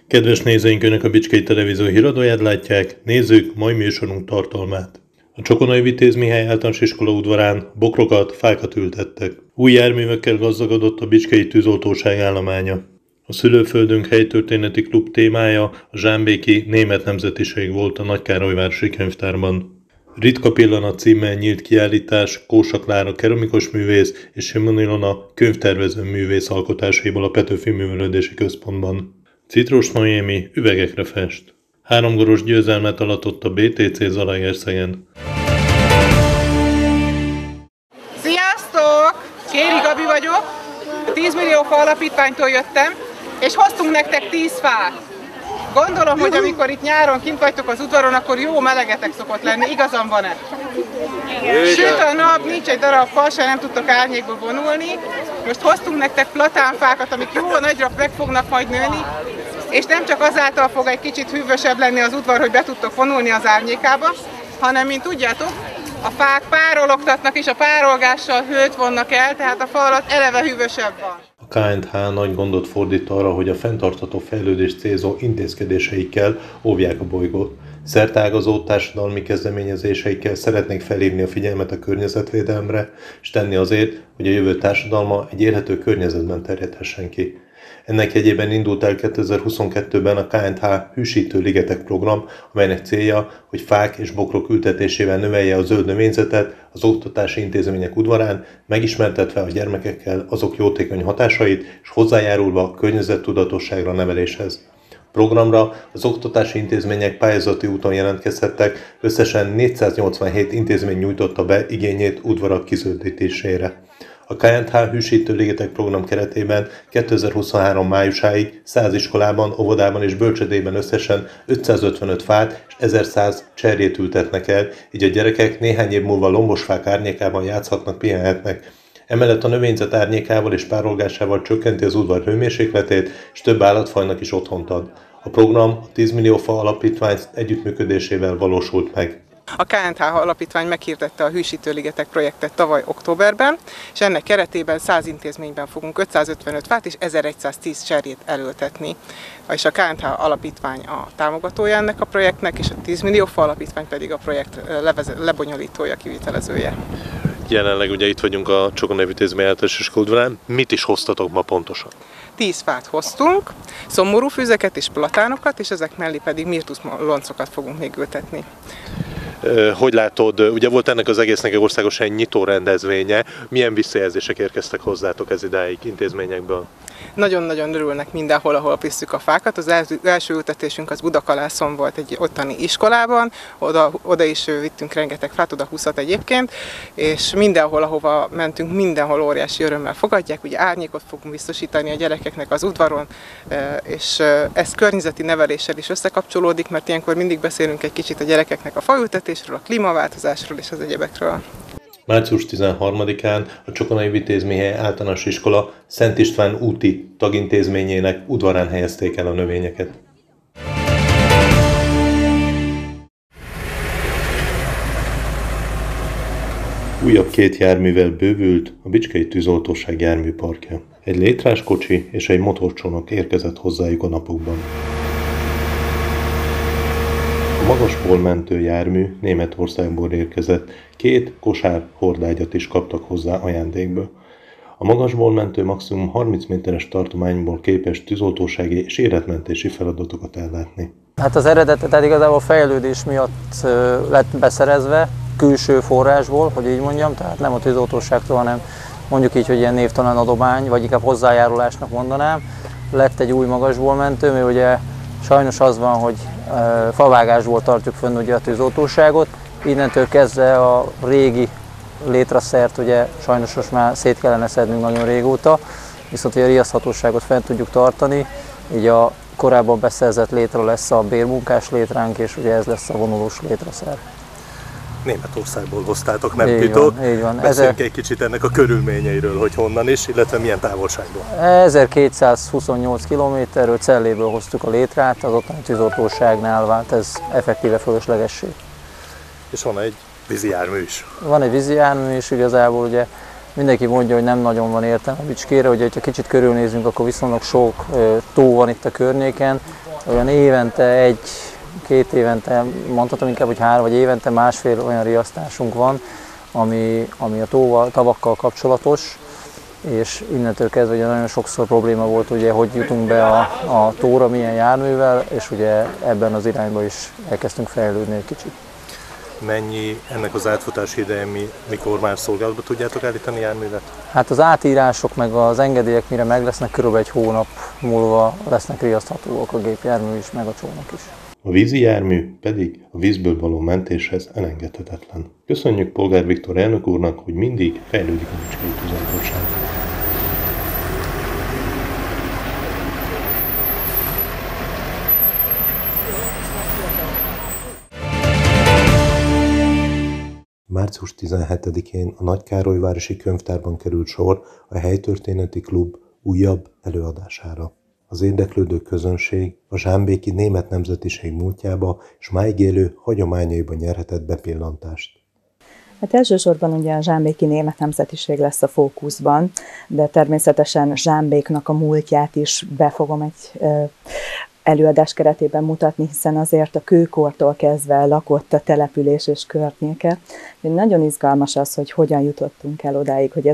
Kedves nézőink, Önök a Bicskei Televízió híradóját látják, nézzük mai műsorunk tartalmát. A Csokonai Vitéz Mihály Általános Iskola udvarán bokrokat, fákat ültettek. Új járművekkel gazdagodott a Bicskei Tűzoltóság állománya. A Szülőföldünk helytörténeti klub témája a zsámbéki német nemzetiség volt a Nagykárolyvárosi Könyvtárban. Ritka pillanat címmel nyílt kiállítás Kósa Klára keramikus művész és Simon Ilona könyvtervező művész alkotásaiból a Petőfi Művelődési Központban. Citrus Noémi üvegekre fest. 3 gólos győzelmet aratott a BTC Zalaegerszegen. Sziasztok! Kéri Gabi vagyok, a 10 millió fa alapítványtól jöttem, és hoztunk nektek 10 fát. Gondolom, hogy amikor itt nyáron kint vagytok az udvaron, akkor jó melegetek szokott lenni. Igazam van-e? Süt a nap, nincs egy darab fa, se nem tudtok árnyékba vonulni. Most hoztunk nektek platánfákat, amik jó nagyra meg fognak majd nőni, és nem csak azáltal fog egy kicsit hűvösebb lenni az udvar, hogy be tudtok vonulni az árnyékába, hanem, mint tudjátok, a fák párologtatnak, és a párolgással hőt vonnak el, tehát a fa alatt eleve hűvösebb van. A KNTH nagy gondot fordít arra, hogy a fenntartható fejlődést célzó intézkedéseikkel óvják a bolygót. Szerteágazó társadalmi kezdeményezéseikkel szeretnék felhívni a figyelmet a környezetvédelemre, és tenni azért, hogy a jövő társadalma egy élhető környezetben terjedhessen ki. Ennek jegyében indult el 2022-ben a KNTH Hűsítő Ligetek program, amelynek célja, hogy fák és bokrok ültetésével növelje a zöld növényzetet az oktatási intézmények udvarán, megismertetve a gyermekekkel azok jótékony hatásait, és hozzájárulva a környezettudatosságra neveléshez. A programra az oktatási intézmények pályázati úton jelentkezhettek, összesen 487 intézmény nyújtotta be igényét udvarak kizöldítésére. A KNTH Hűsítő Ligetek program keretében 2023 májusáig 100 iskolában, óvodában és bölcsödében összesen 555 fát és 1100 cserjét ültetnek el, így a gyerekek néhány év múlva lombosfák árnyékában játszhatnak, pihenhetnek. Emellett a növényzet árnyékával és párolgásával csökkenti az udvar hőmérsékletét, és több állatfajnak is otthont ad. A program a 10 millió fa alapítvány együttműködésével valósult meg. A KNTH alapítvány meghirdette a Hűsítő Ligetek projektet tavaly októberben, és ennek keretében 100 intézményben fogunk 555 fát és 1110 cserjét elültetni. És a KNTH alapítvány a támogatója ennek a projektnek, és a 10 millió fa alapítvány pedig a projekt lebonyolítója, kivitelezője. Jelenleg ugye itt vagyunk a Csokonai Vitéz Mihály Általános Iskola udvarán. Mit is hoztatok ma pontosan? 10 fát hoztunk, szomorú füzeket és platánokat, és ezek mellé pedig mirtuszloncokat fogunk még ültetni. Hogy látod, ugye volt ennek az egésznek egy országosan nyitó rendezvénye, milyen visszajelzések érkeztek hozzátok ez idáig intézményekből? Nagyon-nagyon örülnek mindenhol, ahol visszük a fákat. Az első ültetésünk az Budakalászon volt egy ottani iskolában, oda is vittünk rengeteg fát, oda 20-at egyébként, és mindenhol, ahova mentünk, mindenhol óriási örömmel fogadják, ugye árnyékot fogunk biztosítani a gyerekeknek az udvaron, és ez környezeti neveléssel is összekapcsolódik, mert ilyenkor mindig beszélünk egy kicsit a gyerekeknek a faültetésről, a klímaváltozásról és az egyebekről. Március 13-án a Csokonai Vitéz Mihály Általános Iskola Szent István úti tagintézményének udvarán helyezték el a növényeket. Újabb 2 járművel bővült a Bicskei Tűzoltóság járműparkja. Egy létráskocsi és egy motorcsónak érkezett hozzájuk a napokban. A magasból mentő jármű Németországból érkezett, 2 kosár hordágyat is kaptak hozzá ajándékba. A magasból mentő maximum 30 méteres tartományból képes tűzoltósági és életmentési feladatokat ellátni. Hát az eredetet tehát igazából fejlődés miatt lett beszerezve, külső forrásból, hogy így mondjam, tehát nem a tűzoltóságtól, hanem mondjuk így, hogy ilyen névtelen adomány, vagy inkább hozzájárulásnak mondanám. Lett egy új magasból mentő, mert ugye sajnos az van, hogy favágásból tartjuk fönn ugye a tűzoltóságot, innentől kezdve a régi létraszert ugye sajnos most már szét kellene szednünk nagyon régóta, viszont a riaszthatóságot fent tudjuk tartani, így a korábban beszerzett létra lesz a bérmunkás létránk, és ugye ez lesz a vonulós létraszer. Németországból hoztátok, nem titok. Így van. Beszéljünk egy kicsit ennek a körülményeiről, hogy honnan is, illetve milyen távolságból. 1228 km-ről, Celléből hoztuk a létrát, az ottani tűzoltóságnál vált ez effektíve fölöslegessé. És van egy vízi jármű is. Van egy vízi jármű is, igazából ugye mindenki mondja, hogy nem nagyon van értelme a Bicskére, ugye, hogyha kicsit körülnézünk, akkor viszonylag sok tó van itt a környéken, olyan évente két évente, mondhatom inkább, hogy 3 vagy évente másfél olyan riasztásunk van, ami a tavakkal kapcsolatos, és innentől kezdve ugye nagyon sokszor probléma volt, ugye, hogy jutunk be a tóra milyen járművel, és ugye ebben az irányba is elkezdtünk fejlődni egy kicsit. Mennyi ennek az átfutási ideje, mikor már szolgálatba tudjátok állítani járművet? Hát az átírások meg az engedélyek mire meg lesznek, körülbelül 1 hónap múlva lesznek riaszthatóak a gépjármű is, meg a csónak is. A vízi jármű pedig a vízből való mentéshez elengedhetetlen. Köszönjük Polgár Viktor elnök úrnak, hogy mindig fejlődik a Bicskei Tüzértárság. Március 17-én a Nagykárolyvárosi Könyvtárban került sor a Helytörténeti Klub újabb előadására. Az érdeklődő közönség a zsámbéki német nemzetiség múltjába és máig élő hagyományaiba nyerhetett bepillantást. Hát elsősorban ugye a zsámbéki német nemzetiség lesz a fókuszban, de természetesen Zsámbéknak a múltját is be fogom egy előadás keretében mutatni, hiszen azért a kőkortól kezdve lakott a település és környéke. Nagyon izgalmas az, hogy hogyan jutottunk el odáig, hogy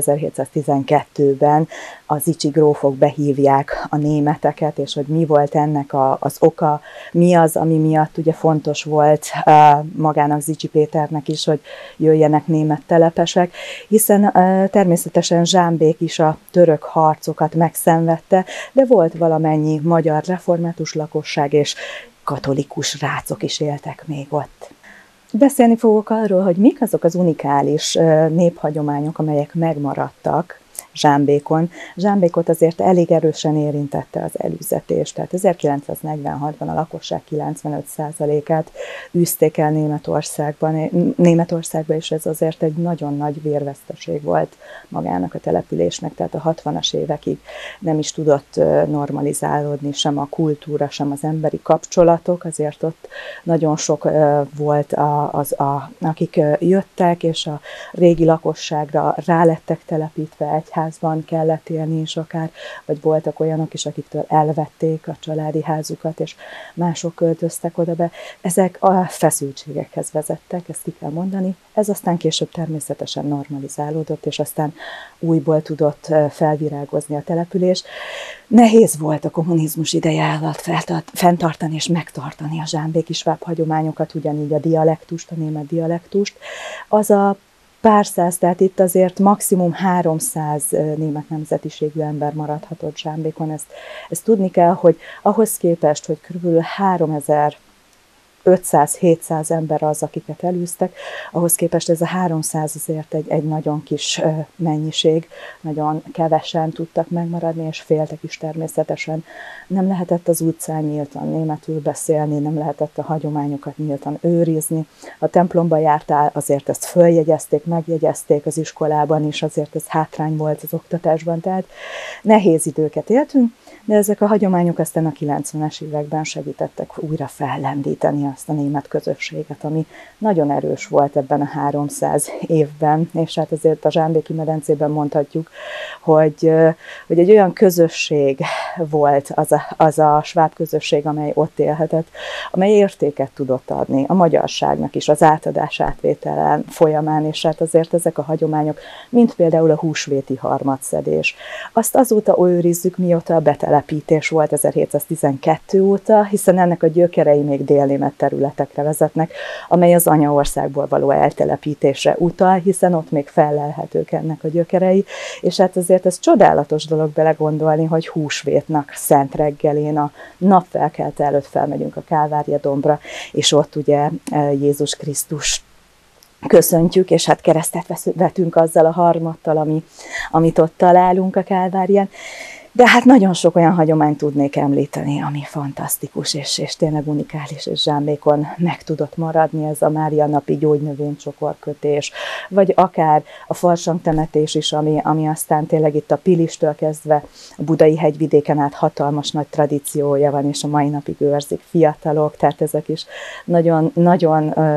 1712-ben a zicsi grófok behívják a németeket, és hogy mi volt ennek az oka, mi az, ami miatt ugye fontos volt magának Zichy Péternek is, hogy jöjjenek német telepesek, hiszen természetesen Zsámbék is a török harcokat megszenvedte, de volt valamennyi magyar református lakosság és katolikus rácok is éltek még ott. Beszélni fogok arról, hogy mik azok az unikális néphagyományok, amelyek megmaradtak Zsámbékon. Zsámbékot azért elég erősen érintette az elűzetés, tehát 1946-ban a lakosság 95%-át űzték el Németországba, és ez azért egy nagyon nagy vérveszteség volt magának a településnek, tehát a 60-as évekig nem is tudott normalizálódni sem a kultúra, sem az emberi kapcsolatok, azért ott nagyon sok volt akik jöttek, és a régi lakosságra rálettek telepítve, egyházban kellett élni is akár, vagy voltak olyanok is, akiktől elvették a családi házukat, és mások költöztek oda be. Ezek a feszültségekhez vezettek, ezt ki kell mondani. Ez aztán később természetesen normalizálódott, és aztán újból tudott felvirágozni a település. Nehéz volt a kommunizmus ideje alatt fenntartani és megtartani a zsámbéki sváb hagyományokat, ugyanígy a dialektust, a német dialektust. Az a pár száz, tehát itt azért maximum 300 német nemzetiségű ember maradhatott Zsámbékon. Ezt tudni kell, hogy ahhoz képest, hogy kb. 3500-700 ember az, akiket elűztek, ahhoz képest ez a 300 azért egy nagyon kis mennyiség, nagyon kevesen tudtak megmaradni, és féltek is természetesen. Nem lehetett az utcán nyíltan németül beszélni, nem lehetett a hagyományokat nyíltan őrizni. A templomba jártál, azért ezt följegyezték, megjegyezték az iskolában is, azért ez hátrány volt az oktatásban, tehát nehéz időket éltünk, de ezek a hagyományok aztán a 90-es években segítettek újra fellendíteni azt a német közösséget, ami nagyon erős volt ebben a 300 évben, és hát azért a Zsámbéki medencében mondhatjuk, hogy egy olyan közösség volt az a sváb közösség, amely ott élhetett, amely értéket tudott adni a magyarságnak is, az átadás átvételen folyamán, és hát azért ezek a hagyományok, mint például a húsvéti harmadszedés. Azt azóta őrizzük, mióta a betelepítés volt 1712 óta, hiszen ennek a gyökerei még délnémet területekre vezetnek, amely az anyaországból való eltelepítésre utal, hiszen ott még fellelhetők ennek a gyökerei, és hát azért ez csodálatos dolog belegondolni, hogy húsvétnak szent reggelén a napfelkelte előtt felmegyünk a Kálvária dombra, és ott ugye Jézus Krisztus köszöntjük, és hát keresztet vetünk azzal a harmattal, amit ott találunk a Kálvárián. De hát nagyon sok olyan hagyományt tudnék említeni, ami fantasztikus, és tényleg unikális, és Zsámbékon meg tudott maradni, ez a Mária napi gyógynövénycsokorkötés, vagy akár a farsangtemetés is, ami aztán tényleg itt a Pilistől kezdve a budai hegyvidéken át hatalmas nagy tradíciója van, és a mai napig őrzik fiatalok, tehát ezek is nagyon, nagyon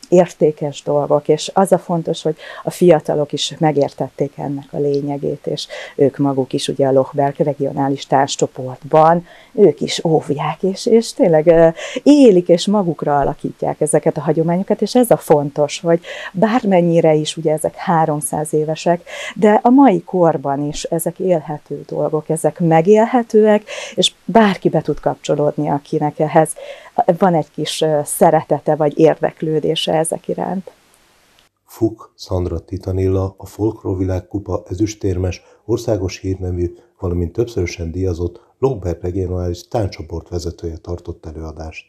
értékes dolgok, és az a fontos, hogy a fiatalok is megértették ennek a lényegét, és ők maguk is ugye a Lochberg regionális társcsoportban, ők is óvják, és tényleg élik, és magukra alakítják ezeket a hagyományokat, és ez a fontos, hogy bármennyire is ugye ezek 300 évesek, de a mai korban is ezek élhető dolgok, ezek megélhetőek, és bárki be tud kapcsolódni, akinek ehhez van egy kis szeretete vagy érdeklődése ezek iránt. Fuk Szandra Titanilla, a Folklór Világkupa ezüstérmes, országos hírnevű, valamint többszörösen díjazott Lochberg regionális tánccsoport vezetője tartott előadást.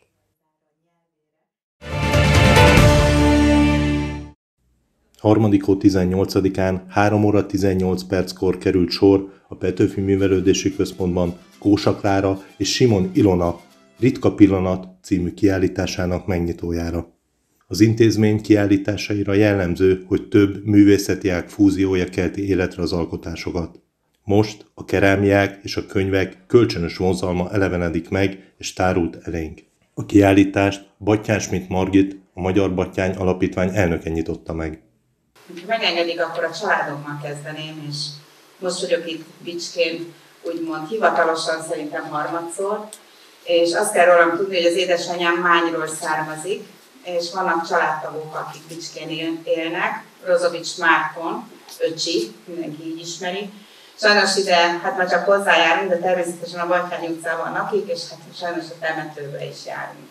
Harmadik hó 18-án 3 óra 18 perckor került sor a Petőfi Művelődési Központban Kósa Klára és Simon Ilona Ritka Pillanat című kiállításának megnyitójára. Az intézmény kiállításaira jellemző, hogy több művészeti ág fúziója kelti életre az alkotásokat. Most a kerámiák és a könyvek kölcsönös vonzalma elevenedik meg és tárult elénk. A kiállítást Batthyány Schmidt Margit, a Magyar Batthyány Alapítvány elnöke nyitotta meg. Ha megengedik, akkor a családommal kezdeném, és most vagyok itt Bicskén, úgymond hivatalosan szerintem harmadszor, és azt kell rólam tudni, hogy az édesanyám Mányról származik, és vannak családtagok, akik Bicskén élnek. Rozovics Márton, öcsi, mindenki így ismeri. Sajnos ide, hát már csak hozzájárunk, de természetesen a Batthyány utcában lakik, és hát sajnos a temetőbe is járunk.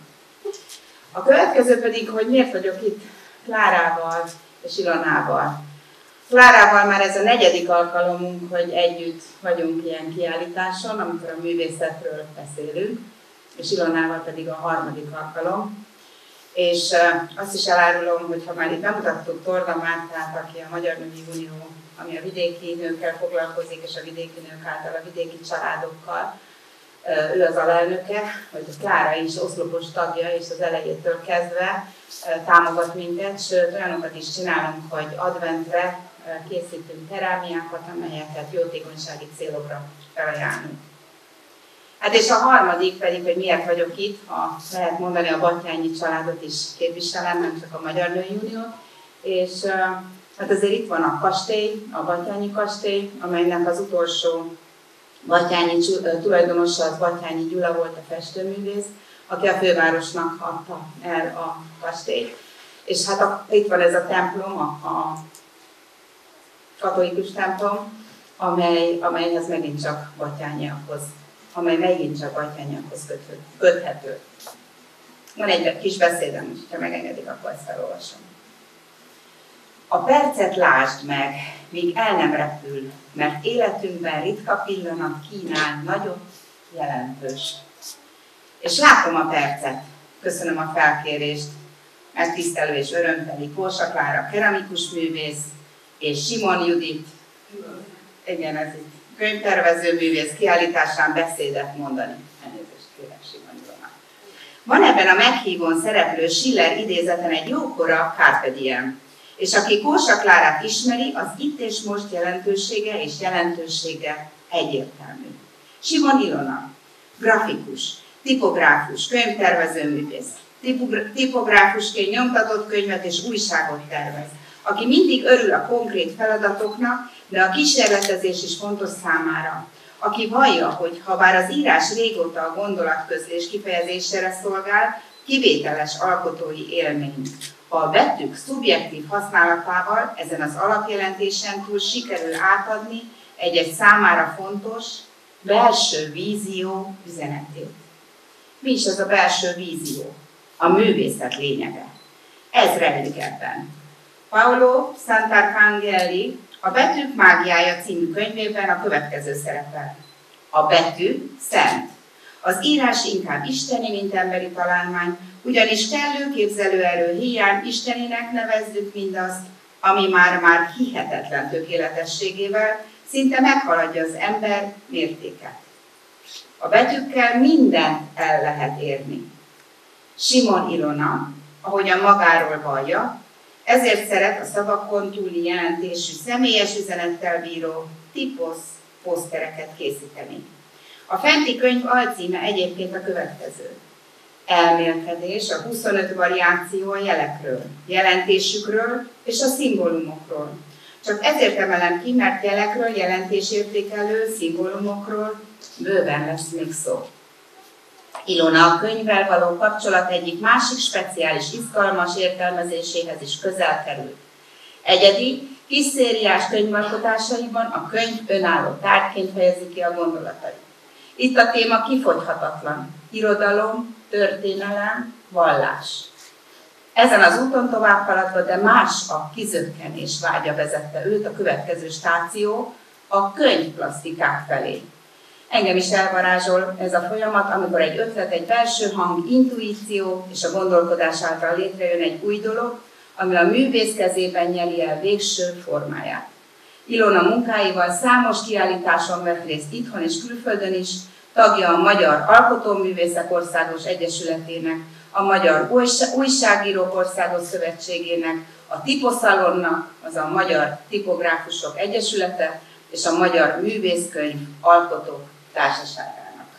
A következő pedig, hogy miért vagyok itt Klárával és Ilonával. Klárával már ez a 4. alkalomunk, hogy együtt vagyunk ilyen kiállításon, amikor a művészetről beszélünk, és Ilonával pedig a 3. alkalom. És azt is elárulom, hogy ha már itt bemutattuk Torda Mártát, aki a Magyar Női Unió, ami a vidéki nőkkel foglalkozik, és a vidéki nők által a vidéki családokkal, ő az alelnöke, hogy a Klára is oszlopos tagja, és az elejétől kezdve támogat minket, sőt olyanokat is csinálunk, hogy adventre készítünk kerámiákat, amelyeket jótékonysági célokra felajánlunk. Hát és a 3. pedig, hogy miért vagyok itt, ha lehet mondani, a batthyányi családot is képviselem, nem csak a Magyar Női Uniót, és hát azért itt van a kastély, a Batthyányi kastély, amelynek az utolsó batthyányi tulajdonosa az Batthyányi Gyula volt, a festőművész, aki a fővárosnak adta el a kastélyt. És hát itt van ez a templom, a katolikus templom, amelyhez megint csak batthyányiakhoz köthető. Van egy kis beszédem, ha megengedik, akkor ezt felolvasom. A percet lásd meg, míg el nem repül, mert életünkben ritka pillanat kínál nagyot, jelentős. És látom a percet, köszönöm a felkérést, megtisztelő és örömteli Kósa Klára keramikus művész, és Simon Judit, igen, ez itt könyvtervező művész kiállításán beszédet mondani. Elnézést kérek, Simon Judit. Van ebben a meghívón szereplő Schiller idézeten egy jókora Carpe Diem, és aki Kósa Klárát ismeri, az itt és most jelentősége és jelentősége egyértelmű. Simon Ilona, grafikus, tipográfus, könyvtervező művész, tipográfusként nyomtatott könyvet és újságot tervez, aki mindig örül a konkrét feladatoknak, de a kísérletezés is fontos számára, aki vallja, hogy ha bár az írás régóta a gondolatközlés kifejezésére szolgál, kivételes alkotói élmény. Ha a betűk szubjektív használatával ezen az alapjelentésen túl sikerül átadni egy-egy számára fontos, belső vízió üzenetét. Mi is ez a belső vízió? A művészet lényege. Ez rejlik ebben. Paolo Santarcangeli a Betűk mágiája című könyvében a következő szerepel. A betű szent. Az írás inkább isteni, mint emberi találmány, ugyanis kellő képzelőerő hiány istenének nevezzük mindazt, ami már hihetetlen tökéletességével szinte meghaladja az ember mértéket. A betűkkel mindent el lehet érni. Simon Ilona, ahogyan magáról vallja, ezért szeret a szavakon túli jelentésű személyes üzenettel bíró típusz posztereket készíteni. A fenti könyv alcíme egyébként a következő. elmélkedés, a 25 variáció a jelekről, jelentésükről és a szimbólumokról. Csak ezért emelem ki, mert jelekről, jelentésértékelő szimbólumokról bőven lesz még szó. Ilona a könyvvel való kapcsolat egyik másik speciális, izgalmas értelmezéséhez is közel került. Egyedi, kis szériás könyvalkotásaiban a könyv önálló tárgyként fejezi ki a gondolatait. Itt a téma kifogyhatatlan: irodalom, történelem, vallás. Ezen az úton tovább haladva, de más a kizökkenés vágya vezette őt a következő stáció, a könyvplasztikák felé. Engem is elvarázsol ez a folyamat, amikor egy ötlet, egy belső hang, intuíció és a gondolkodás által létrejön egy új dolog, ami a művész kezében nyeri el végső formáját. Ilona munkáival számos kiállításon vett részt itthon és külföldön is, tagja a Magyar Alkotóművészek Országos Egyesületének, a Magyar Újságírók Országos Szövetségének, a Tiposzalonnak, az a Magyar Tipográfusok Egyesülete és a Magyar Művészkönyv Alkotók Társaságának.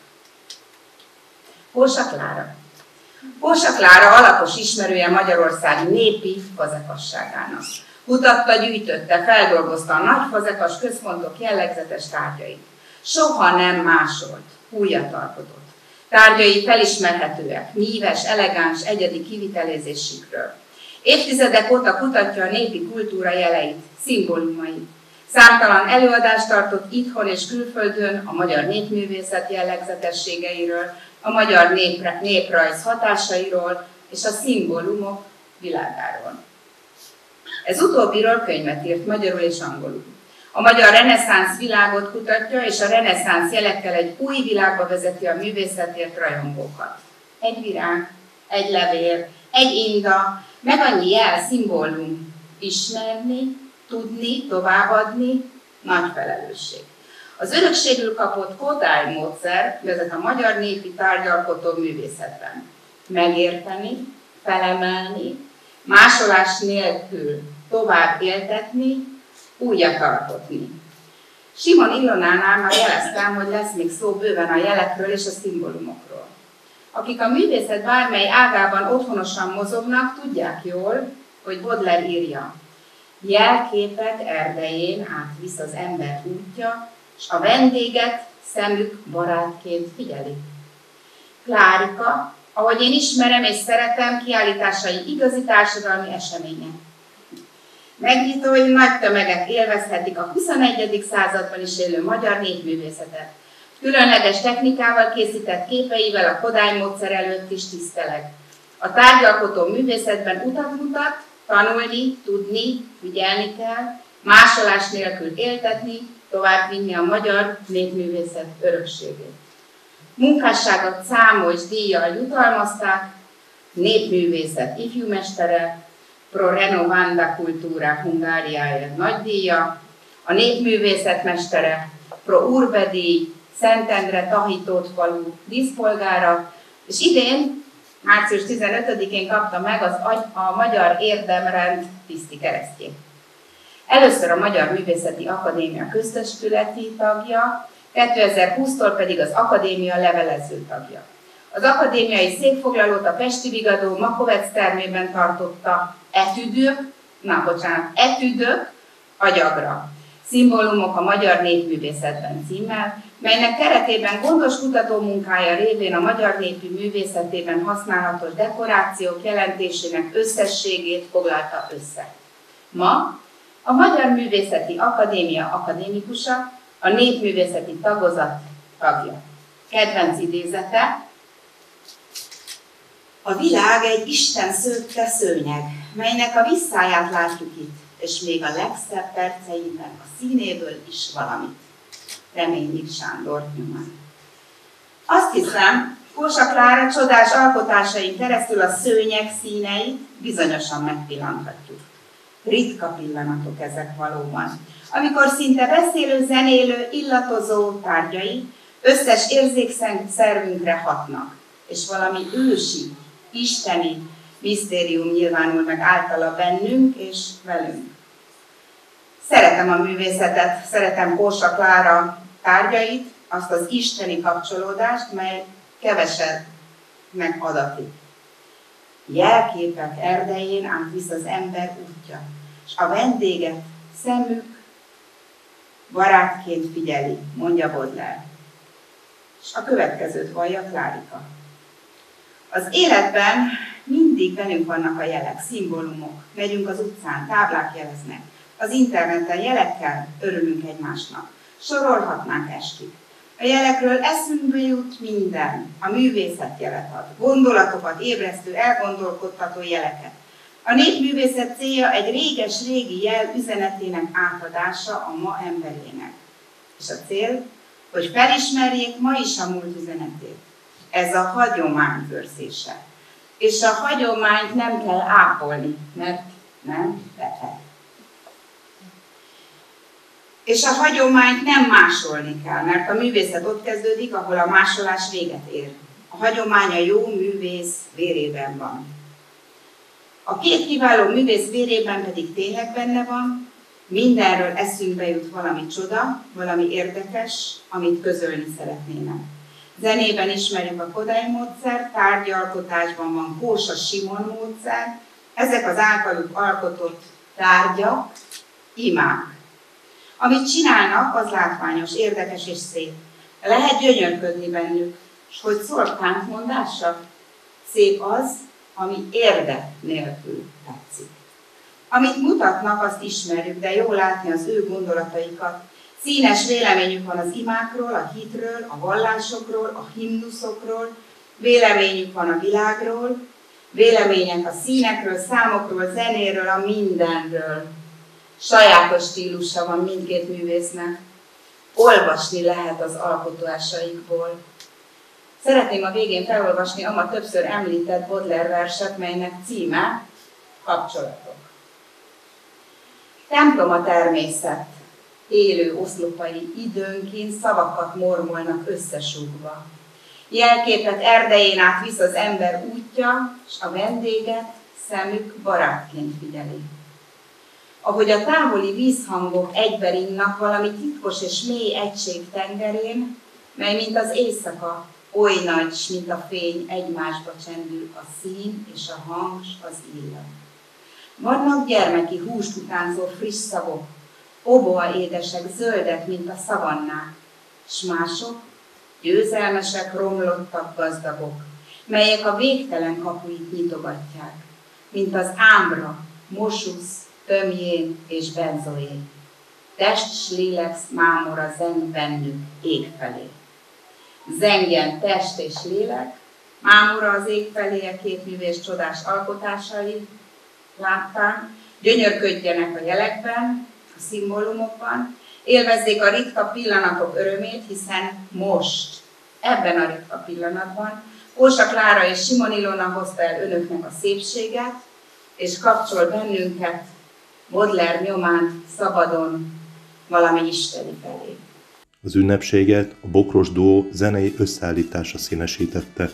Kósa Klára. Kósa Klára alapos ismerője Magyarország népi fazekasságának. Kutatta, gyűjtötte, feldolgozta a nagy fazekas központok jellegzetes tárgyait. Soha nem másolt, újat alkotott. Tárgyai felismerhetőek, míves, elegáns, egyedi kivitelezésükről. Évtizedek óta kutatja a népi kultúra jeleit, szimbólumait. Számtalan előadást tartott itthon és külföldön a magyar népművészet jellegzetességeiről, a magyar néprajz hatásairól és a szimbólumok világáról. Ez utóbbiról könyvet írt magyarul és angolul. A magyar reneszánsz világot kutatja, és a reneszánsz jelekkel egy új világba vezeti a művészetért rajongókat. Egy virág, egy levél, egy inda, meg annyi jel, szimbólum. Ismerni, tudni, továbbadni, nagy felelősség. Az örökségül kapott Kodály módszer vezet a magyar népi tárgyalkotó művészetben. Megérteni, felemelni, másolás nélkül tovább éltetni, újat alkotni. Simon Ilonánál már jeleztem, hogy lesz még szó bőven a jelekről és a szimbólumokról. Akik a művészet bármely ágában otthonosan mozognak, tudják jól, hogy Baudelaire írja: jelképek erdején átvisz az ember útja, s a vendéget szemük barátként figyeli. Klárika, ahogy én ismerem és szeretem, kiállításai igazi társadalmi események. Megnyitó, hogy nagy tömegek élvezhetik a 21. században is élő magyar népművészetet. Különleges technikával készített képeivel a Kodály módszer előtt is tiszteleg. A tárgyalkotó művészetben utat mutat, tanulni, tudni, figyelni kell, másolás nélkül éltetni, továbbvinni a magyar népművészet örökségét. Munkásságot számos díjjal jutalmazták: népművészet ifjúmestere, Pro Renovanda Cultura Hungáriáért nagydíja, a népművészet mestere, Pro Urbe díj, Szentendre Tahitót falu díszpolgára, és idén, március 15-én kapta meg a Magyar Érdemrend tiszti keresztjét. Először a Magyar Művészeti Akadémia köztestületi tagja, 2020-tól pedig az Akadémia levelező tagja. Az akadémiai székfoglalót a pesti Vigadó Makovec termében tartotta Etüdök agyagra. Szimbólumok a magyar népművészetben címmel, melynek keretében gondos kutatómunkája révén a magyar népi művészetében használatos dekorációk jelentésének összességét foglalta össze. Ma a Magyar Művészeti Akadémia akadémikusa, a népművészeti tagozat tagja. Kedvenc idézete: a világ egy Isten szőtte szőnyeg, melynek a visszáját látjuk itt, és még a legszebb perceinkben a színéből is valamit. Reményik Sándor nyomán. Azt hiszem, Kósa Klára csodás alkotásain keresztül a szőnyeg színeit bizonyosan megpillanthatjuk. Ritka pillanatok ezek valóban, amikor szinte beszélő, zenélő, illatozó tárgyai összes érzékszervünkre hatnak, és valami ősi, isteni misztérium nyilvánul meg általa bennünk és velünk. Szeretem a művészetet, szeretem Kósa Klára tárgyait, azt az isteni kapcsolódást, mely keveset meg adatik. Jelképek erdején átvisz az ember útja, és a vendéget szemük barátként figyeli, mondja Baudelaire. És a következőt vallja Klárika. Az életben mindig velünk vannak a jelek, szimbólumok. Megyünk az utcán, táblák jeleznek. Az interneten jelekkel örülünk egymásnak. Sorolhatnánk estig. A jelekről eszünkbe jut minden. A művészet jelet ad. Gondolatokat ébresztő, elgondolkodtató jeleket. A népművészet célja egy réges-régi jel üzenetének átadása a ma emberének. És a cél, hogy felismerjék ma is a múlt üzenetét. Ez a hagyomány őrzése. És a hagyományt nem kell ápolni, mert nem beteg. És a hagyományt nem másolni kell, mert a művészet ott kezdődik, ahol a másolás véget ér. A hagyomány a jó művész vérében van. A két kiváló művész vérében pedig tényleg benne van, mindenről eszünkbe jut valami csoda, valami érdekes, amit közölni szeretnének. Zenében ismerjük a Kodály módszer, tárgyalkotásban van Kósa Simon módszer, ezek az általuk alkotott tárgyak, imák. Amit csinálnak, az látványos, érdekes és szép. Lehet gyönyörködni bennük, és hogy szól Kant mondása? Szép az, ami érdek nélkül tetszik. Amit mutatnak, azt ismerjük, de jó látni az ő gondolataikat. Színes véleményük van az imákról, a hitről, a vallásokról, a himnuszokról, véleményük van a világról, vélemények a színekről, számokról, zenéről, a mindenről. Sajátos stílusa van mindkét művésznek. Olvasni lehet az alkotásaikból. Szeretném a végén felolvasni a ma többször említett Baudelaire verset, melynek címe Kapcsolatok. Templom a természet, élő oszlopai időnként szavakat mormolnak összesúgva. Jelképek erdején át visz az ember útja, s a vendéget szemük barátként figyeli. Ahogy a távoli vízhangok egyberingnak valami titkos és mély egység tengerén, mely mint az éjszaka, oly nagy, s mint a fény, egymásba csendül a szín és a hang, s az illat. Vannak gyermeki húst utánzó friss szavok, oboa édesek, zöldek, mint a szavannák, s mások, győzelmesek, romlottak, gazdagok, melyek a végtelen kapuit nyitogatják, mint az ámbra, mosusz, tömjén és benzoé. Test s lélek mámora zeng bennük ég felé. Zengjen test és lélek, mámora az ég felé a két művész csodás alkotásai láttán, gyönyörködjenek a jelekben, a szimbólumokban, élvezzék a ritka pillanatok örömét, hiszen most, ebben a ritka pillanatban Kósa Klára és Simon Ilona hozta el önöknek a szépséget, és kapcsol bennünket Baudelaire nyomán szabadon valami isteni felé. Az ünnepséget a Bokros Duó zenei összeállítása színesítette.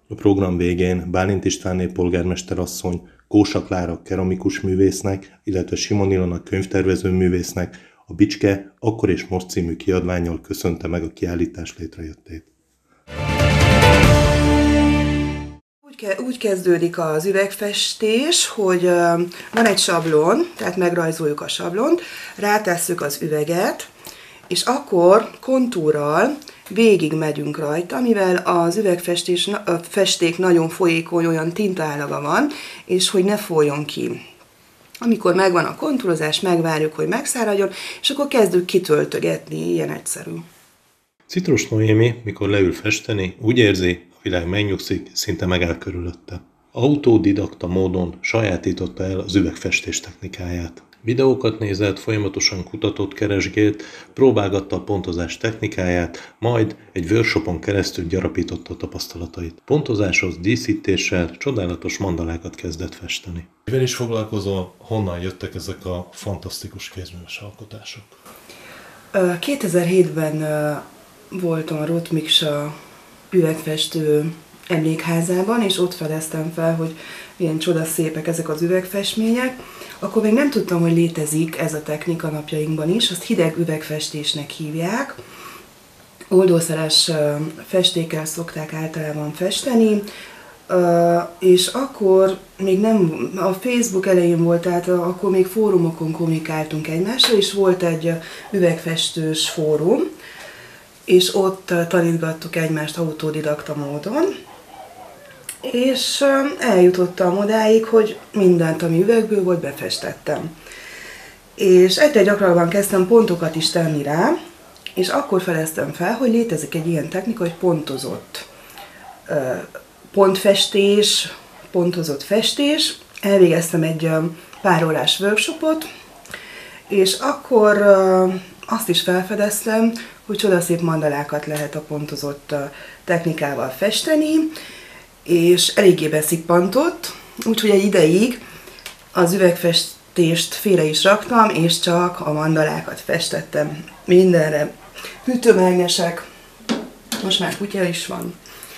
A program végén Bálint Istvánné polgármester asszony, Kósa Klára keramikus művésznek, illetve Simon Ilona könyvtervező művésznek a Bicske Akkor és Most című kiadvánnyal köszönte meg a kiállítás létrejöttét. Úgy kezdődik az üvegfestés, hogy van egy sablon, tehát megrajzoljuk a sablont, rátesszük az üveget, és akkor kontúrral végig megyünk rajta, mivel az üvegfesték nagyon folyékony, olyan tintaállaga van, és hogy ne folyjon ki. Amikor megvan a kontúrozás, megvárjuk, hogy megszáradjon, és akkor kezdjük kitöltögetni, ilyen egyszerű. Citrus Noémi, mikor leül festeni, úgy érzi, a világ megnyugszik, szinte megáll körülötte. Autodidakta módon sajátította el az üvegfestés technikáját. Videókat nézett, folyamatosan kutatott, keresgélt, próbálgatta a pontozás technikáját, majd egy workshopon keresztül gyarapította a tapasztalatait. Pontozáshoz, díszítéssel csodálatos mandalákat kezdett festeni. Mivel is foglalkozol, honnan jöttek ezek a fantasztikus kézműves alkotások? 2007-ben voltam a Roth Miksa üvegfestő emlékházában, és ott fedeztem fel, hogy milyen csodaszépek ezek az üvegfestmények. Akkor még nem tudtam, hogy létezik ez a technika napjainkban is, azt hideg üvegfestésnek hívják. Oldószeres festékkel szokták általában festeni, és akkor még nem, a Facebook elején volt, tehát akkor még fórumokon kommunikáltunk egymással, és volt egy üvegfestős fórum, és ott tanítgattuk egymást autodidakta módon, és eljutottam odáig, hogy mindent, ami üvegből volt, befestettem. És egyre gyakrabban kezdtem pontokat is tenni rá, és akkor fedeztem fel, hogy létezik egy ilyen technika, hogy pontozott pontfestés, pontozott festés. Elvégeztem egy pár órás workshopot, és akkor azt is felfedeztem, hogy csodaszép mandalákat lehet a pontozott technikával festeni, és eléggé beszippantott, úgyhogy egy ideig az üvegfestést félre is raktam, és csak a mandalákat festettem mindenre. Hűtőmágnesek, most már kutya is van.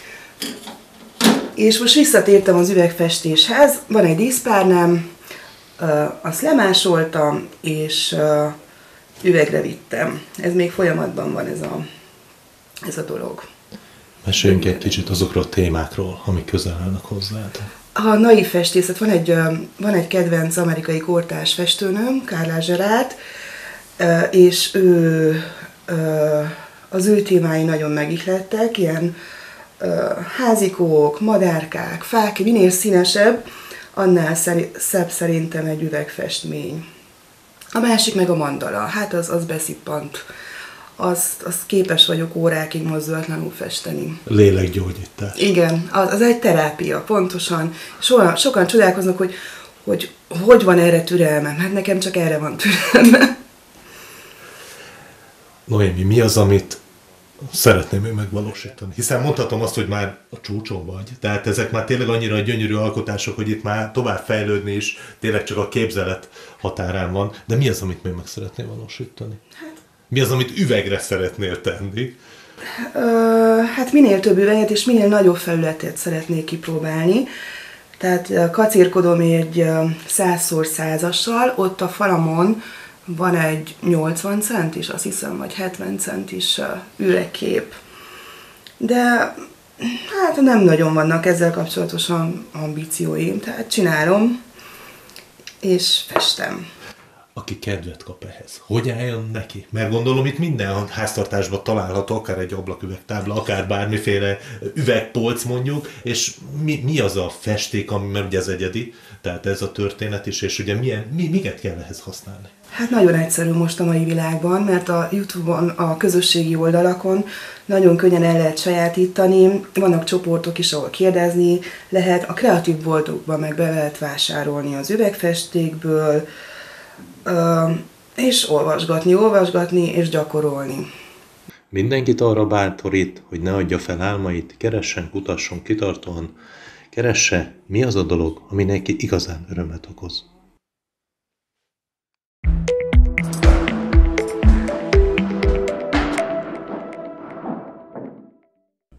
És most visszatértem az üvegfestéshez, van egy díszpárnám, azt lemásoltam, és üvegre vittem. Ez még folyamatban van ez a dolog. Meséljünk egy kicsit azokról a témákról, amik közel állnak hozzád. A naív festészet, van egy kedvenc amerikai kortárs festőnőm, Carla Gerard, és az ő témái nagyon megihlettek, ilyen házikók, madárkák, fák, minél színesebb, annál szebb szerintem egy üvegfestmény. A másik meg a mandala, hát az beszippant. Azt képes vagyok órákig mozdulatlanul festeni. Lélekgyógyítás. Igen, az egy terápia, pontosan. Sokan csodálkoznak, hogy van erre türelmem. Hát nekem csak erre van türelmem. Noémi, mi az, amit szeretném én megvalósítani? Hiszen mondhatom azt, hogy már a csúcson vagy. Tehát ezek már tényleg annyira gyönyörű alkotások, hogy itt már tovább fejlődni is tényleg csak a képzelet határán van. De mi az, amit még meg szeretnél valósítani? Mi az, amit üvegre szeretnél tenni? Hát minél több üveget és minél nagyobb felületet szeretnék kipróbálni. Tehát kacérkodom egy 100x100-assal, ott a falamon van egy 80 centis, azt hiszem, vagy 70 centis üvegkép. De hát nem nagyon vannak ezzel kapcsolatosan ambícióim, tehát csinálom és festem. Aki kedvet kap ehhez, hogy álljon neki? Mert gondolom itt minden háztartásban található, akár egy ablaküvegtábla, akár bármiféle üvegpolc mondjuk, és mi az a festék, ami, mert ugye ez egyedi, tehát ez a történet is, és ugye miket kell ehhez használni? Hát nagyon egyszerű most a mai világban, mert a YouTube-on, a közösségi oldalakon nagyon könnyen el lehet sajátítani, vannak csoportok is, ahol kérdezni lehet, a kreatív boltokban meg be lehet vásárolni az üvegfestékből, és olvasgatni és gyakorolni. Mindenkit arra bátorít, hogy ne adja fel álmait, keressen, kutasson kitartóan, keresse, mi az a dolog, ami neki igazán örömet okoz.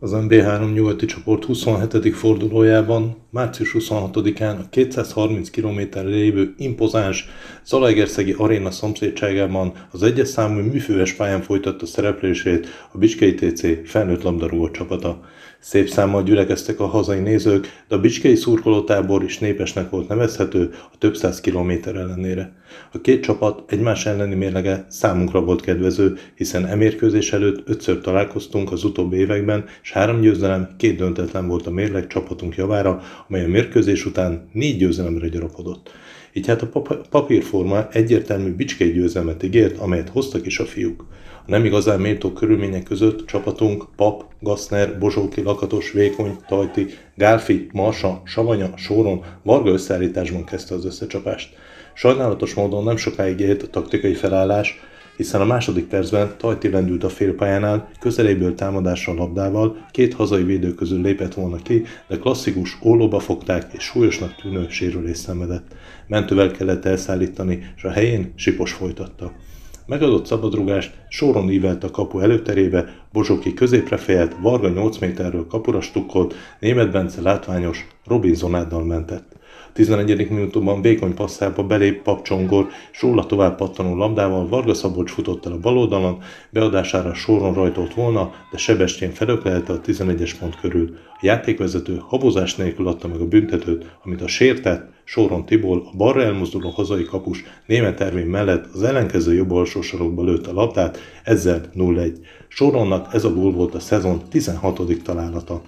Az NB3 nyugati csoport 27. fordulójában március 26-án a 230 km-re lévő impozáns Zalaegerszegi aréna szomszédságában az egyes számú műfőves pályán folytatta szereplését a Bicskei TC felnőtt labdarúgó csapata. Szép számmal gyülekeztek a hazai nézők, de a bicskei szurkolótábor is népesnek volt nevezhető a több száz kilométer ellenére. A két csapat egymás elleni mérlege számunkra volt kedvező, hiszen e mérkőzés előtt 5-ször találkoztunk az utóbbi években, és 3 győzelem, 2 döntetlen volt a mérleg csapatunk javára, amely a mérkőzés után 4 győzelemre gyarapodott. Így hát a papírforma egyértelmű bicskei győzelmet ígért, amelyet hoztak is a fiúk. A nem igazán méltó körülmények között csapatunk Pap, Gassner, Bozsóki, Lakatos, Vékony, Tajti, Gálfi, Marsa, Savanya, Sóron, Varga összeállításban kezdte az összecsapást. Sajnálatos módon nem sokáig élt a taktikai felállás, hiszen a második percben Tajti lendült a félpályánál, közeléből támadásra labdával, 2 hazai védő közül lépett volna ki, de klasszikus ólóba fogták és súlyosnak tűnő sérülést szenvedett. Mentővel kellett elszállítani, és a helyén Sipos folytatta. Megadott szabadrugást Sóron ívelt a kapu előterébe, Bozsóki középre fejelt, Varga 8 méterről kapura stukkolt, Németh Bence látványos Robinsonáddal mentett. A 11. minutumban Vékony passzába belép Pap Csongor, és róla tovább pattanó labdával Varga Szabolcs futott el a bal oldalon, beadására Sóron rajtolt volna, de Sebestyén felöklelte a 11-es pont körül. A játékvezető habozás nélkül adta meg a büntetőt, amit a sértett Sóron Tibor, a balra elmozduló hazai kapus Németh Ervin mellett az ellenkező jobb alsó sarokba lőtt a labdát, ezzel 0-1. Sóronnak ez a gól volt a szezon 16. találata.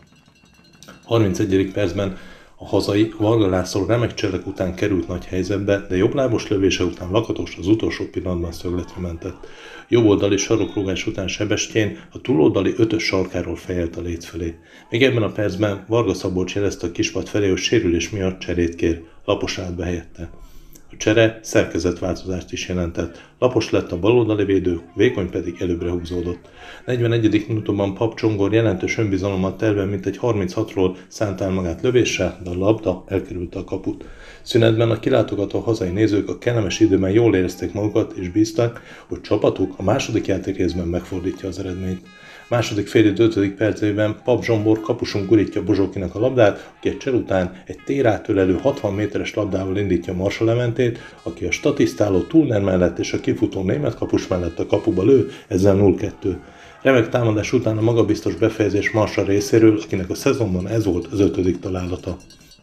31. percben a hazai Varga László remek cselek után került nagy helyzetbe, de jobblábos lövése után Lakatos az utolsó pillanatban szögletre mentett. Jobboldali sarokrúgás után Sebestyén a túloldali 5-ös sarkáról fejelt a lét felé. Még ebben a percben Varga Szabolcs jelezte a kispad felé, hogy sérülés miatt cserét kér. Lapos állt be helyette. A csere szerkezetváltozást is jelentett. Lapos lett a baloldali védő, Vékony pedig előbbre húzódott. 41. minutumban Pap Csongor jelentős önbizalommal telve mintegy 36-ról szánt el magát lövésre, de a labda elkerülte a kaput. Szünetben a kilátogató hazai nézők a kellemes időben jól érezték magukat és bíztak, hogy csapatuk a második játékrészben megfordítja az eredményt. Második félidő 5. percében Pap Zsombor kapusunk gurítja Bozsókinak a labdát, aki egy cser után egy térátölelő 60 méteres labdával indítja Marsa Leventét, aki a statisztáló Tullner mellett és a kifutó német kapus mellett a kapuba lő, ezzel 0-2. Remek támadás után a magabiztos befejezés Marsa részéről, akinek a szezonban ez volt az 5. találata.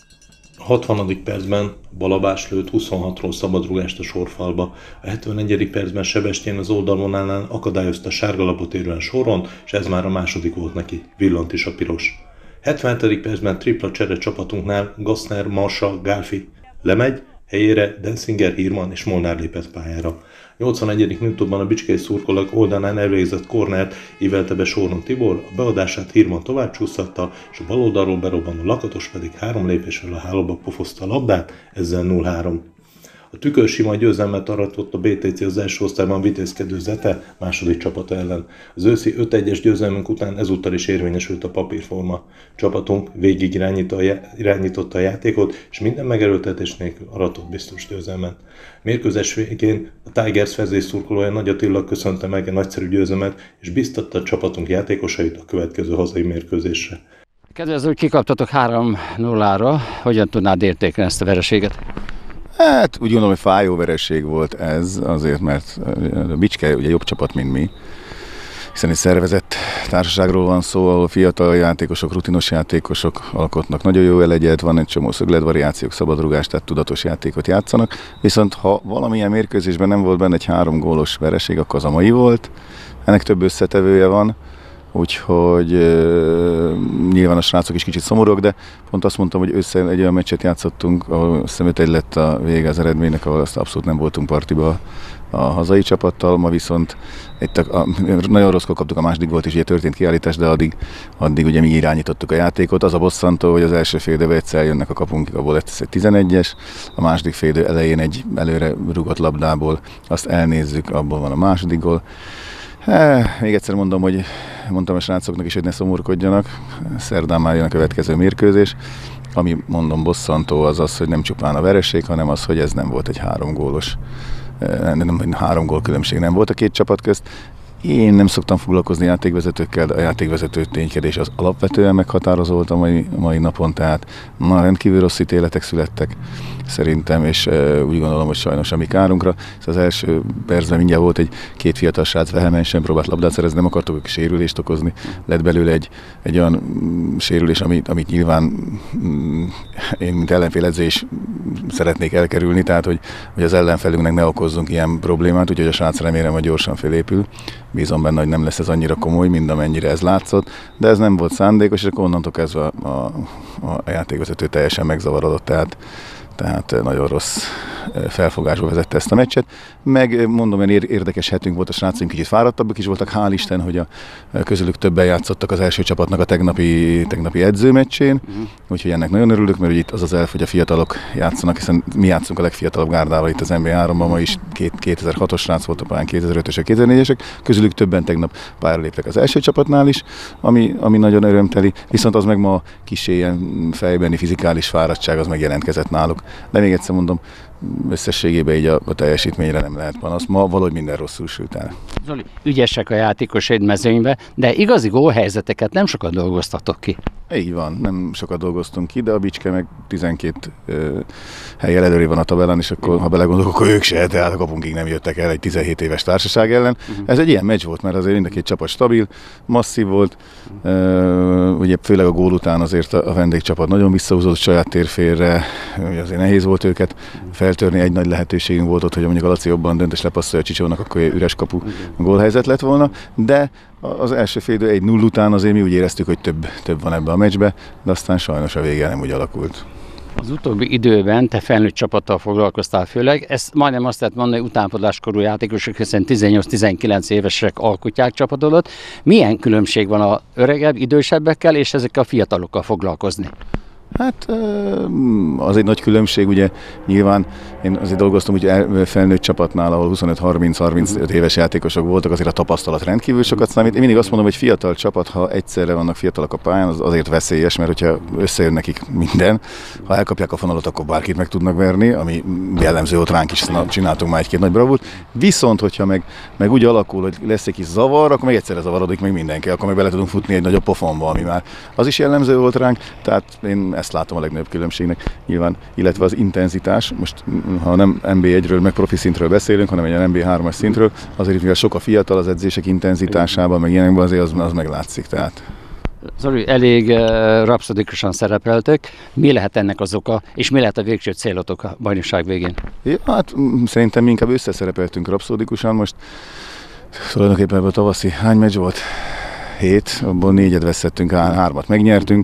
A 60. percben Balabás lőtt 26-ról szabadrugást a sorfalba. A 71. percben Sebestyén az oldalvonalnál akadályozta sárgalapot érően Sóron, és ez már a második volt neki, villant is a piros. 77. percben tripla csere csapatunknál Gassner, Marsa, Gálfi lemegy, helyére Denzinger, Hírman és Molnár lépett pályára. 81. minutumban a bicskei szurkolók oldalán elvégzett kornert ívelte be Sóron Tibor, a beadását Hírman tovább csúsztatta, és a bal oldalról berobbanó Lakatos pedig 3 lépéssel a hálóba pofozta a labdát, ezzel 0-3. A tükörsima győzelmet aratott a BTC az első osztályban vitézkedő Zete második csapata ellen. Az őszi 5-1-es győzelmünk után ezúttal is érvényesült a papírforma. Csapatunk végig irányította a játékot, és minden megerőltetés nélkül aratott biztos győzelmet. Mérkőzés végén a Tigers vezérszurkolója Nagy Attila köszönte meg a nagyszerű győzelmet, és biztatta a csapatunk játékosait a következő hazai mérkőzésre. Kedvező, hogy kikaptatok 3-0-ra, hogyan tudnád értékelni ezt a vereséget? Hát úgy gondolom, hogy fájó vereség volt ez, azért mert a Bicske ugye jobb csapat, mint mi, hiszen egy szervezett társaságról van szó, ahol fiatal játékosok, rutinos játékosok alkotnak nagyon jó elegyet, van egy csomó szögletvariációk, szabadrugás, tehát tudatos játékot játszanak, viszont ha valamilyen mérkőzésben nem volt benne egy 3 gólos vereség, akkor az a mai volt, ennek több összetevője van. Úgyhogy nyilván a srácok is kicsit szomorúak, de pont azt mondtam, hogy össze egy olyan meccset játszottunk, ahol 5-1 lett a vége az eredménynek, ahol azt abszolút nem voltunk partiba a hazai csapattal, ma viszont nagyon rosszkor kaptuk a második volt, és ugye történt kiállítás, de addig ugye mi irányítottuk a játékot. Az a bosszantó, hogy az első fél időben egyszer jönnek a kapunkig, abból lett egy 11-es, a második fél idő elején egy előre rugott labdából azt elnézzük, abból van a második gól. Még egyszer mondom a srácoknak is, hogy ne szomorkodjanak, szerdán már jön a következő mérkőzés. Ami mondom bosszantó az, hogy nem csupán a vereség, hanem az, hogy ez nem volt egy 3 gólos, 3 gól különbség nem volt a két csapat közt. Én nem szoktam foglalkozni játékvezetőkkel, de a játékvezető ténykedés az alapvetően meghatározó volt a mai napon, tehát rendkívül rossz ítéletek születtek szerintem, és úgy gondolom, hogy sajnos a mi kárunkra. Az első percben mindjárt volt két fiatal srác vehemensen próbált labdát szerezni, nem akartok sérülést okozni. Lett belőle egy olyan sérülés, amit nyilván én, mint ellenfél edző is szeretnék elkerülni, tehát hogy az ellenfelünknek ne okozzunk ilyen problémát, úgyhogy a srác remélem, hogy gyorsan felépül. Bízom benne, hogy nem lesz ez annyira komoly, mint amennyire ez látszott, de ez nem volt szándékos, és akkor onnantól kezdve a játékvezető teljesen megzavarodott, tehát nagyon rossz felfogásba vezette ezt a meccset. Meg mondom, érdekes hetünk volt, a srácaink kicsit fáradtabbak is voltak, hál' Isten, hogy a közülük többen játszottak az első csapatnak a tegnapi edzőmeccsén, úgyhogy ennek nagyon örülök, mert itt az elf, hogy a fiatalok játszanak, hiszen mi játszunk a legfiatalabb gárdával itt az NBA3-ban, ma is 2006-os srác volt a pályán, 2005-ösek, 2004-esek, közülük többen tegnap pályára léptek az első csapatnál is, ami nagyon örömteli, viszont az meg ma kis ilyen fejbeni fizikális fáradtság az megjelentkezett náluk. De még egyszer mondom, összességében így a teljesítményre nem lehet panasz. Ma valahogy minden rosszul sült el. Zoli, ügyesek a játékosaid mezőnybe, de igazi gólhelyzeteket nem sokat dolgoztatok ki. Így van, nem sokat dolgoztunk ki, de a Bicske meg 12 helyen előre van a tabellán, és akkor, ha belegondolok, akkor ők se, tehát a kapunkig nem jöttek el egy 17 éves társaság ellen. Ez egy ilyen meccs volt, mert azért mind a két csapat stabil, masszív volt, ugye főleg a gól után azért a vendégcsapat nagyon visszahúzott saját térfélre, ugye azért nehéz volt őket feltörni, egy nagy lehetőségünk volt ott, hogy mondjuk a Laci jobban dönt és lepasszolja Csicsónak, akkor üres kapu gólhelyzet lett volna, de az első fél idő 1-0 után azért mi úgy éreztük, hogy több van ebbe a meccsbe, de aztán sajnos a vége nem úgy alakult. Az utóbbi időben te felnőtt csapattal foglalkoztál főleg, ezt majdnem azt lehet mondani, hogy utánpótláskorú játékosok, hiszen 18-19 évesek alkotják csapatodat. Milyen különbség van a öregebb, idősebbekkel és ezekkel a fiatalokkal foglalkozni? Hát az egy nagy különbség, ugye nyilván én azért dolgoztam ugye felnőtt csapatnál, ahol 25-30-35 éves játékosok voltak, azért a tapasztalat rendkívül sokat számít. Én mindig azt mondom, hogy fiatal csapat, ha egyszerre vannak fiatalok a pályán, az azért veszélyes, mert hogyha összejön nekik minden, ha elkapják a fonalat, akkor bárkit meg tudnak verni, ami jellemző volt ránk is, csináltunk már egy-két nagy bravúrt. Viszont, hogyha meg úgy alakul, hogy lesz egy kis zavar, akkor meg egyszerre zavarodik meg mindenki, akkor meg bele tudunk futni egy nagyobb pofonba, ami már az is jellemző volt ránk, tehát én ezt látom a legnagyobb különbségnek nyilván, illetve az intenzitás. Most, ha nem NB1-ről, meg profi szintről beszélünk, hanem egy NB3-as szintről, azért mivel sok a fiatal az edzések intenzitásában, meg ilyenekben azért az meglátszik. Tehát. Zoli, elég rapszodikusan szerepeltök. Mi lehet ennek az oka, és mi lehet a végső célotok a bajnokság végén? Ja, hát szerintem mi inkább összeszerepeltünk rapszodikusan. Most tulajdonképpen ebből a tavaszi hány meccs volt? 7, abból 4-et veszettünk, 3-at megnyertünk.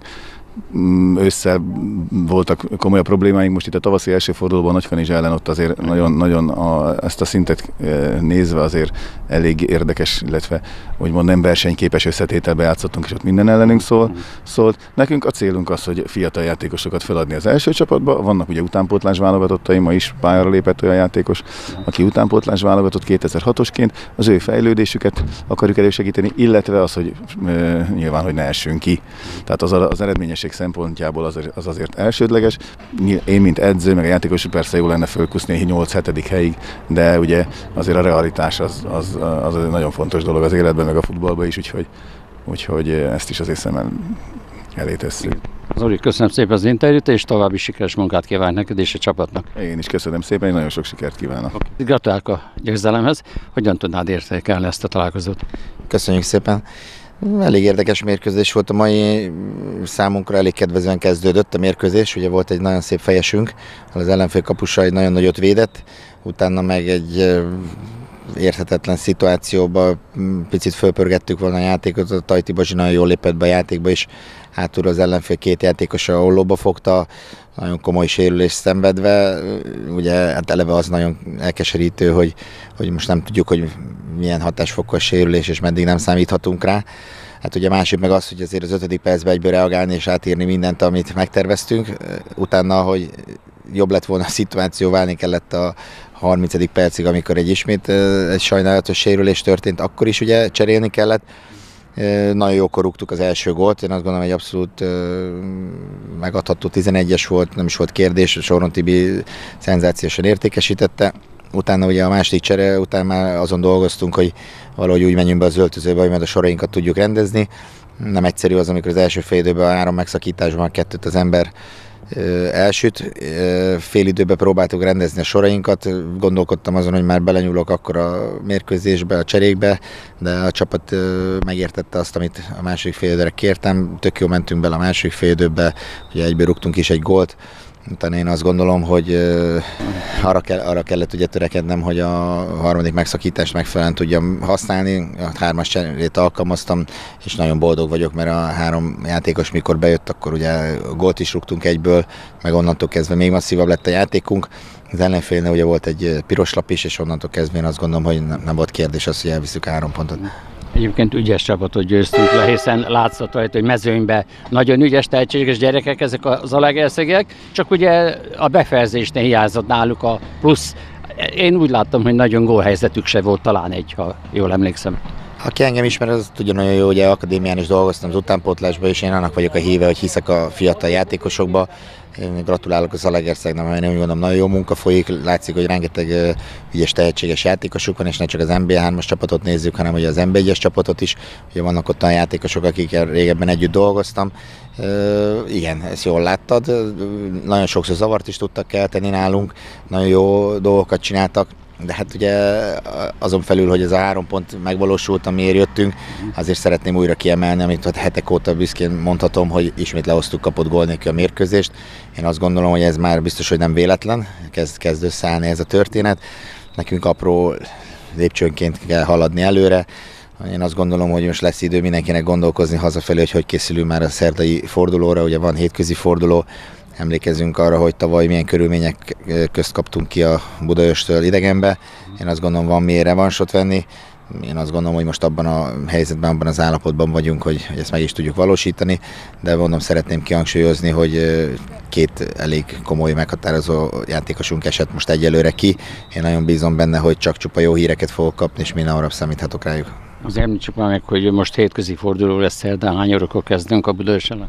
Ősszel voltak komolyabb problémáink, most itt a tavaszi első fordulóban Nagykanizsa ellen ott azért nagyon ezt a szintet nézve azért elég érdekes, illetve úgymond nem versenyképes összetételbe játszottunk, és ott minden ellenünk szólt. Nekünk a célunk az, hogy fiatal játékosokat feladni az első csapatba. Vannak ugye utánpótlás válogatottaim, ma is pályára lépett olyan játékos, aki utánpótlás válogatott 2006-osként, az ő fejlődésüket akarjuk elősegíteni, illetve az, hogy nyilván, hogy ne essünk ki. Tehát az eredményesség szempontjából az azért elsődleges. Én, mint edző, meg a játékosok persze jó lenne fölkuszni 8-7. helyig, de ugye azért a realitás az egy nagyon fontos dolog az életben, meg a futballban is, úgyhogy ezt is azért szem elé tesszük. Zoli, köszönöm szépen az interjút, és további sikeres munkát kívánok neked és a csapatnak. Én is köszönöm szépen, és nagyon sok sikert kívánok. Gratulálok a győzelemhez. Hogyan tudnád értékelni ezt a találkozót? Köszönjük szépen. Elég érdekes mérkőzés volt a mai, számunkra elég kedvezően kezdődött a mérkőzés, ugye volt egy nagyon szép fejesünk, az ellenfél kapusa egy nagyon nagyot védett, utána meg egy érthetetlen szituációba picit fölpörgettük volna a játékot, a Tajti Bazsi nagyon jól lépett be a játékba, és hátulról az ellenfél két játékosa ollóba fogta, nagyon komoly sérülés szenvedve, ugye hát eleve az nagyon elkeserítő, hogy most nem tudjuk, hogy milyen hatásfokkal sérülés, és meddig nem számíthatunk rá. Hát ugye másik meg az, hogy azért az 5. percben egyből reagálni és átírni mindent, amit megterveztünk. Utána, hogy jobb lett volna a szituáció, válni kellett a 30. percig, amikor ismét egy sajnálatos sérülés történt, akkor is ugye cserélni kellett. Nagyon jókor rúgtuk az első gólt, én azt gondolom, hogy abszolút megadható 11-es volt, nem is volt kérdés, Soron Tibi szenzációsan értékesítette. utána ugye a második csere után már azon dolgoztunk, hogy valahogy úgy menjünk be az öltözőbe, hogy majd a sorainkat tudjuk rendezni. Nem egyszerű az, amikor az első fél időben a 3 megszakításban 2 az ember elsüt. Fél időben próbáltuk rendezni a sorainkat, gondolkodtam azon, hogy már belenyúlok akkor a mérkőzésbe, a cserékbe, de a csapat megértette azt, amit a második fél időre kértem. Tök jó mentünk bele a második fél időbe, ugye egyből rúgtunk is egy gólt. Utána én azt gondolom, hogy arra kellett ugye törekednem, hogy a harmadik megszakítást megfelelően tudjam használni. A 3-as cserét alkalmaztam, és nagyon boldog vagyok, mert a 3 játékos mikor bejött, akkor ugye gólt is rúgtunk egyből, meg onnantól kezdve még masszívabb lett a játékunk. Az ellenfélnél ugye volt egy piros lap is, és onnantól kezdve én azt gondolom, hogy nem volt kérdés az, hogy elviszük a 3 pontot. Egyébként ügyes csapatot győztünk le, hiszen látszott rajta, hogy mezőnyben nagyon ügyes, tehetséges gyerekek ezek a zalaegerszegek, csak ugye a befejezésnél hiányzott náluk a plusz. Én úgy láttam, hogy nagyon gólhelyzetük se volt, talán egy, ha jól emlékszem. Aki engem ismer, az tudja nagyon jó, hogy akadémián is dolgoztam az utánpótlásban, és én annak vagyok a híve, hogy hiszek a fiatal játékosokba. Én gratulálok a Zalaegerszegnek, mert én úgy gondolom, nagyon jó munka folyik, látszik, hogy rengeteg ügyes, tehetséges játékosuk van, és ne csak az NB3-as csapatot nézzük, hanem ugye az NB1-es csapatot is. Ugye vannak ott olyan játékosok, akikkel régebben együtt dolgoztam. Igen, ezt jól láttad, nagyon sokszor zavart is tudtak kelteni nálunk, nagyon jó dolgokat csináltak. De hát ugye azon felül, hogy ez a 3 pont megvalósult, amiért jöttünk, azért szeretném újra kiemelni, amit hetek óta büszkén mondhatom, hogy ismét lehoztuk kapott gól nélkül a mérkőzést. Én azt gondolom, hogy ez már biztos, hogy nem véletlen, kezd összeállni ez a történet. Nekünk apró lépcsőnként kell haladni előre. Én azt gondolom, hogy most lesz idő mindenkinek gondolkozni hazafelé, hogy készülünk már a szerdai fordulóra, ugye van hétközi forduló. Emlékezzünk arra, hogy tavaly milyen körülmények közt kaptunk ki a Budaörstől idegenbe. Én azt gondolom, van miért revansot venni. Én azt gondolom, hogy most abban a helyzetben, abban az állapotban vagyunk, hogy ezt meg is tudjuk valósítani, de mondom, szeretném kihangsúlyozni, hogy 2 elég komoly meghatározó játékosunk esett most egyelőre ki. Én nagyon bízom benne, hogy csak csupa jó híreket fogok kapni, és minden hamarabb számíthatok rájuk. Az említsük már meg, hogy most hétközi forduló lesz szerdán, hány órakor kezdünk a Budaörsen?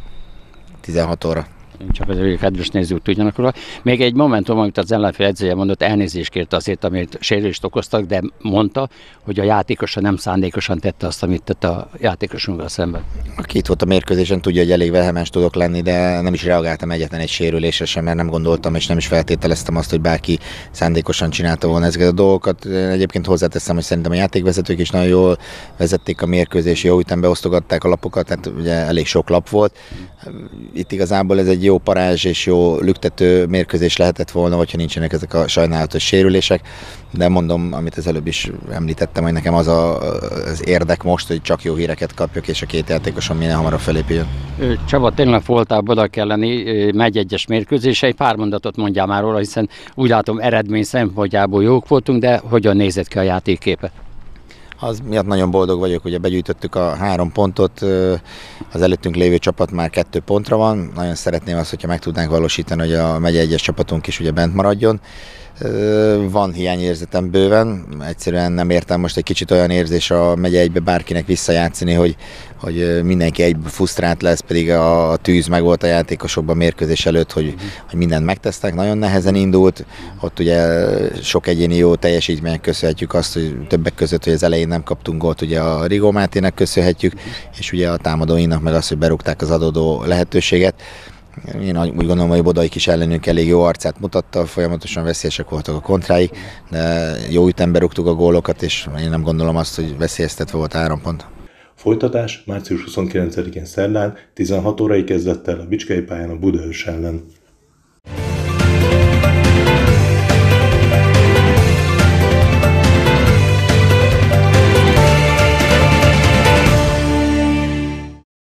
16 óra. Csak az ő kedves nézők tudjanak róla. Még egy momentum, amit az ellenfél edzője mondott, elnézést kérte azért, amit sérülést okoztak, de mondta, hogy a játékosa nem szándékosan tette azt, amit tett a játékosunkkal szemben. Aki itt volt a mérkőzésen, tudja, hogy elég vehemens tudok lenni, de nem is reagáltam egyetlen egy sérülésre sem, mert nem gondoltam és nem is feltételeztem azt, hogy bárki szándékosan csinálta volna ezeket a dolgokat. Egyébként hozzáteszem, hogy szerintem a játékvezetők is nagyon jól vezették a mérkőzést, jó ütembe osztogatták a lapokat, tehát ugye elég sok lap volt. Itt igazából ez egy jó parázs és jó lüktető mérkőzés lehetett volna, hogyha nincsenek ezek a sajnálatos sérülések, de mondom, amit az előbb is említettem, hogy nekem az az érdek most, hogy csak jó híreket kapjak, és a 2 játékosom minél hamarabb felépüljön. Csaba, tényleg voltából oda kell lenni, megy egyes mérkőzései, pár mondatot mondjál már róla, hiszen úgy látom eredmény szempontjából jók voltunk, de hogyan nézett ki a játékképe? Az miatt nagyon boldog vagyok, ugye begyűjtöttük a 3 pontot, az előttünk lévő csapat már 2 pontra van. Nagyon szeretném azt, hogyha meg tudnánk valósítani, hogy a megye 1-es csapatunk is ugye bent maradjon. Van hiányérzetem bőven, egyszerűen nem értem most egy kicsit olyan érzés a megye 1-be bárkinek visszajátszani, hogy mindenki egy frusztrált lesz, pedig a tűz meg volt a játékosokban mérkőzés előtt, hogy mindent megtesznek, nagyon nehezen indult, ott ugye sok egyéni jó teljesítménynek köszönhetjük azt, hogy többek között, hogy az elején nem kaptunk gólt, ugye a Rigó Mátének köszönhetjük, és ugye a támadóinak meg azt, hogy berúgták az adódó lehetőséget. Én úgy gondolom, hogy Bodaik is ellenünk elég jó arcát mutatta, folyamatosan veszélyesek voltak a kontráik, de jó ütembe rúgtuk a gólokat, és én nem gondolom azt, hogy veszélyeztetve volt 3 pont. Folytatás március 29-én szerdán 16 órai kezdettel a Bicskei pályán a Budaörs ellen.